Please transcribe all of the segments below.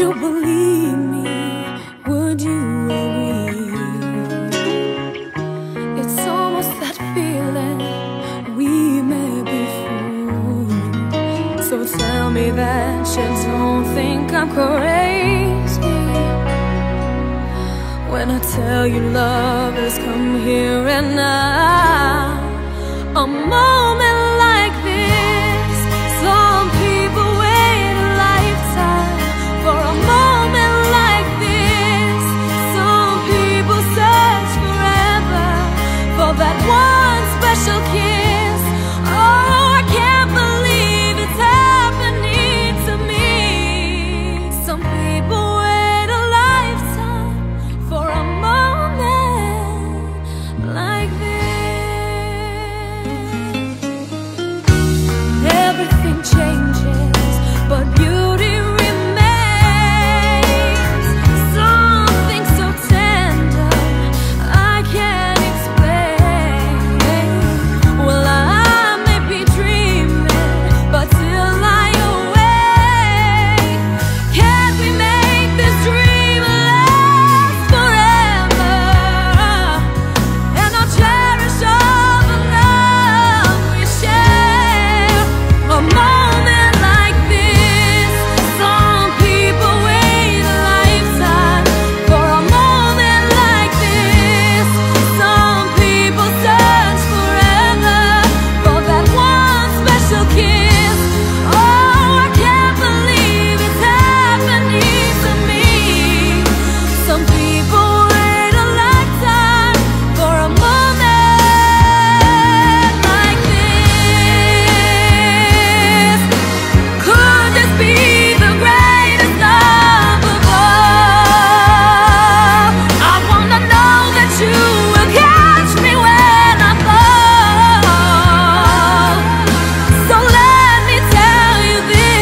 you believe me? Would you agree? It's almost that feeling we may be fooling. So tell me that you don't think I'm crazy when I tell you love has come here and now. A moment like this, some people wait a lifetime for a moment like this. Some people search forever for that one special kiss. Oh, I can't believe it's happening to me. Some people wait a lifetime for a moment like this. Everything changes, but beauty remains. Something so tender I can't explain. Well, I may be dreaming, but till I awake, can't we make this dream last forever? And I'll cherish all the love we share. A moment like this, some people wait a lifetime for a moment like this. Some people search forever for that one special kiss. Oh, I can't believe it's happening to me. Some people wait a lifetime for a moment like this. Could this be the greatest love of all? I wanna know that you will catch me when I fall. So let me tell you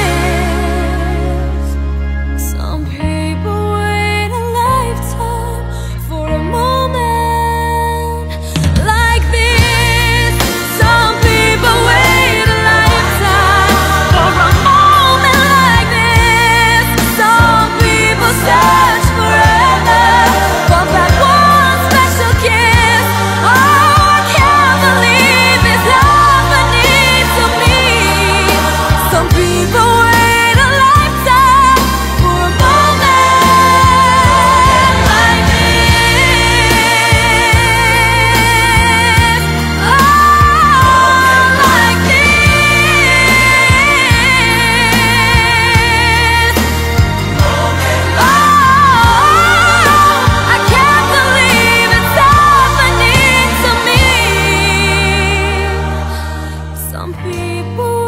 this: some people wait a lifetime for a moment like this. Some people wait a lifetime for a moment like this. Some people search forever for that one special kiss. Oh, I can't believe it's happening to me. Some people wait a lifetime for a moment like this. Oh, like this. Oh, I can't believe it's happening to me. Some people